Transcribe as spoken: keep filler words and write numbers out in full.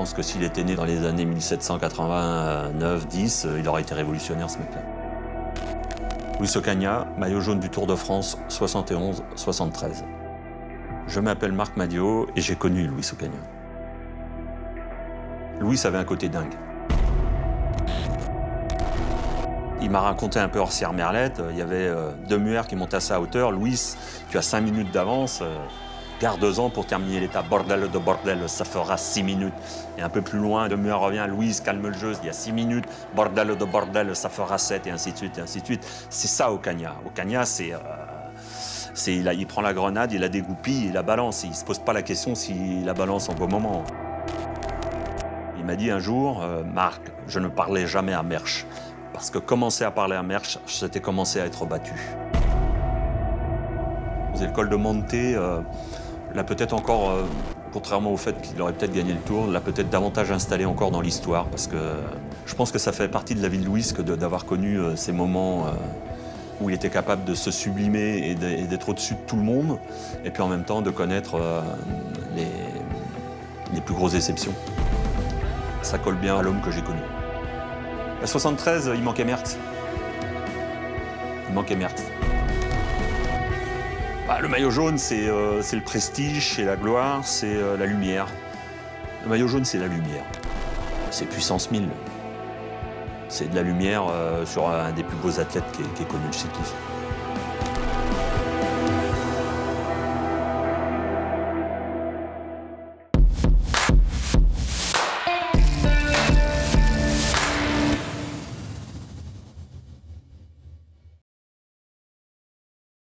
pense que s'il était né dans les années mille sept cent quatre-vingt-neuf dix, il aurait été révolutionnaire, ce mec-là. Luis Ocaña, maillot jaune du Tour de France, soixante et onze soixante-treize. Je m'appelle Marc Madiot et j'ai connu Luis Ocaña. Luis avait un côté dingue. Il m'a raconté un peu hors Merlette, il y avait euh, deux muères qui montaient à sa hauteur. Luis, tu as cinq minutes d'avance, euh, garde-en pour terminer l'étape. Bordel de bordel, ça fera six minutes. Et un peu plus loin, deux muères revient, Luis, calme le jeu, il y a six minutes. Bordel de bordel, ça fera sept, et ainsi de suite, et ainsi de suite. C'est ça, Ocaña. Ocaña, c'est... Euh, c'est il, il prend la grenade, il la dégoupille, il la balance. Il ne se pose pas la question s'il la balance en bon moment. Il m'a dit un jour, euh, Marc, je ne parlais jamais à Merckx. Parce que commencer à parler à Merckx, c'était commencer à être battu. Le col de Monte euh, l'a peut-être encore, euh, contrairement au fait qu'il aurait peut-être gagné le Tour, l'a peut-être davantage installé encore dans l'histoire. Parce que euh, je pense que ça fait partie de la vie de Luis que d'avoir connu euh, ces moments euh, où il était capable de se sublimer et d'être au-dessus de tout le monde. Et puis en même temps de connaître euh, les, les plus grosses déceptions. Ça colle bien à l'homme que j'ai connu. À soixante-treize, il manquait Merckx. Il manquait Merckx. Bah, le maillot jaune, c'est euh, le prestige, c'est la gloire, c'est euh, la lumière. Le maillot jaune, c'est la lumière. C'est puissance mille. C'est de la lumière euh, sur un des plus beaux athlètes qui ait connu le cyclisme.